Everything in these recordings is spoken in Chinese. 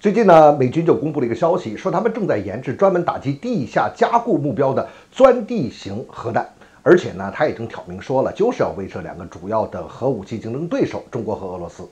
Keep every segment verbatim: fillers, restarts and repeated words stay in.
最近呢，美军就公布了一个消息，说他们正在研制专门打击地下加固目标的钻地型核弹，而且呢，他已经挑明说了，就是要威慑两个主要的核武器竞争对手中国和俄罗斯。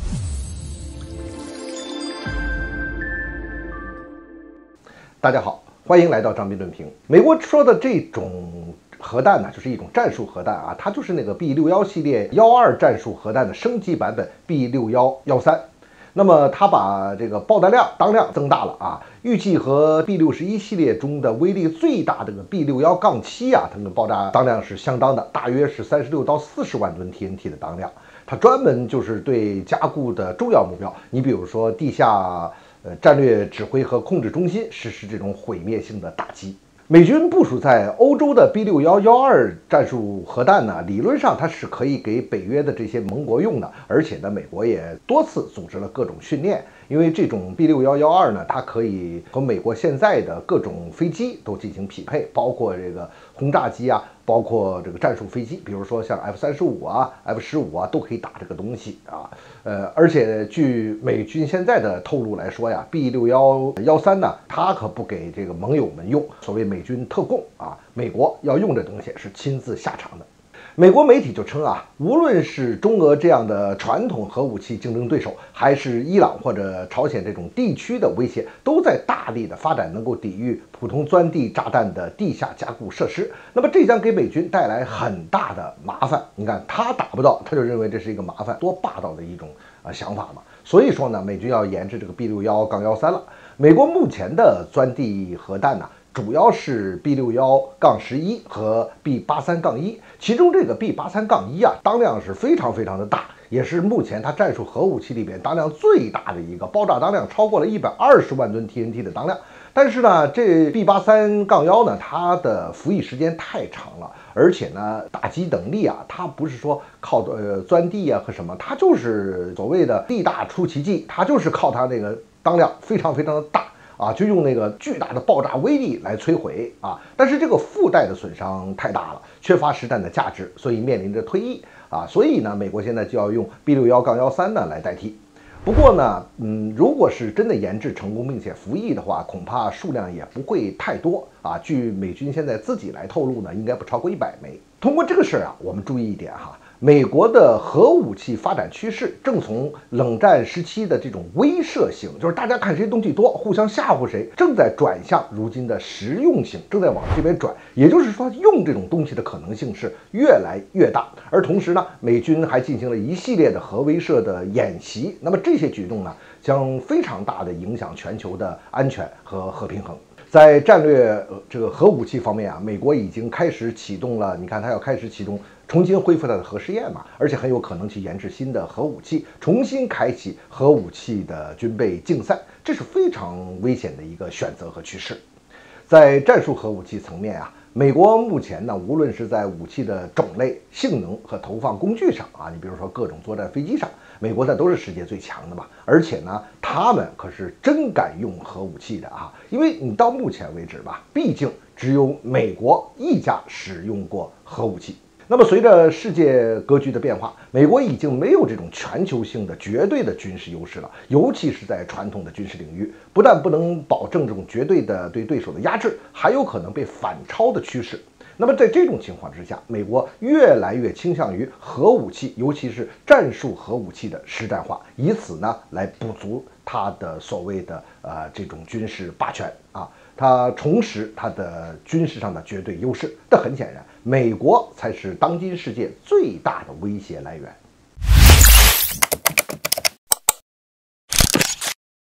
大家好，欢迎来到张斌论评。美国说的这种核弹呢，就是一种战术核弹啊，它就是那个 B 六十一系列幺二战术核弹的升级版本 B 六一一三。那么它把这个爆弹量当量增大了啊，预计和 B 六十一系列中的威力最大的这个 B 六十七 啊，它们的爆炸当量是相当的，大约是三十六到四十万吨 T N T 的当量。它专门就是对加固的重要目标，你比如说地下呃战略指挥和控制中心实施这种毁灭性的打击。美军部署在欧洲的 B 六一一二战术核弹呢，理论上它是可以给北约的这些盟国用的，而且呢，美国也多次组织了各种训练。因为这种 B 六一一二呢，它可以和美国现在的各种飞机都进行匹配，包括这个轰炸机啊，包括这个战术飞机，比如说像 F 三十五啊、F 十五啊，都可以打这个东西啊。呃，而且据美军现在的透露来说呀 ，B 六一一三呢，它可不给这个盟友们用，所谓美军特供啊，美国要用这东西是亲自下场的。美国媒体就称啊，无论是中俄这样的传统核武器竞争对手，还是伊朗或者朝鲜这种地区的威胁，都在大力的发展能够抵御普通钻地炸弹的地下加固设施。那么这将给美军带来很大的麻烦。你看他打不到，他就认为这是一个麻烦，多霸道的一种啊想法嘛。所以说呢，美军要研制这个 B 六一一三了。美国目前的钻地核弹呢，主要是 B 六一十一 和 B 八三一，其中这个 B 八三一 啊，当量是非常非常的大，也是目前它战术核武器里边当量最大的一个，爆炸当量超过了一百二十万吨 T N T 的当量。但是呢，这 B 八三一 呢，它的服役时间太长了，而且呢，打击能力啊，它不是说靠呃钻地啊和什么，它就是所谓的地大出奇迹，它就是靠它那个当量非常非常的大。啊，就用那个巨大的爆炸威力来摧毁啊，但是这个附带的损伤太大了，缺乏实弹的价值，所以面临着退役啊，所以呢，美国现在就要用 B 六一一三呢来代替。不过呢，嗯，如果是真的研制成功并且服役的话，恐怕数量也不会太多啊。据美军现在自己来透露呢，应该不超过一百枚。通过这个事儿啊，我们注意一点哈。美国的核武器发展趋势正从冷战时期的这种威慑性，就是大家看谁东西多，互相吓唬谁，正在转向如今的实用性，正在往这边转。也就是说，用这种东西的可能性是越来越大。而同时呢，美军还进行了一系列的核威慑的演习，那么这些举动呢，将非常大的影响全球的安全和和平衡。在战略、呃、这个核武器方面啊，美国已经开始启动了，你看它要开始启动重新恢复它的核试验嘛，而且很有可能去研制新的核武器，重新开启核武器的军备竞赛，这是非常危险的一个选择和趋势。在战术核武器层面啊，美国目前呢，无论是在武器的种类、性能和投放工具上啊，你比如说各种作战飞机上，美国呢都是世界最强的嘛，而且呢，他们可是真敢用核武器的啊，因为你到目前为止吧，毕竟只有美国一家使用过核武器。那么随着世界格局的变化，美国已经没有这种全球性的绝对的军事优势了，尤其是在传统的军事领域，不但不能保证这种绝对的对对手的压制，还有可能被反超的趋势。那么在这种情况之下，美国越来越倾向于核武器，尤其是战术核武器的实战化，以此呢来补足它的所谓的呃这种军事霸权啊，它重拾它的军事上的绝对优势。但很显然，美国才是当今世界最大的威胁来源。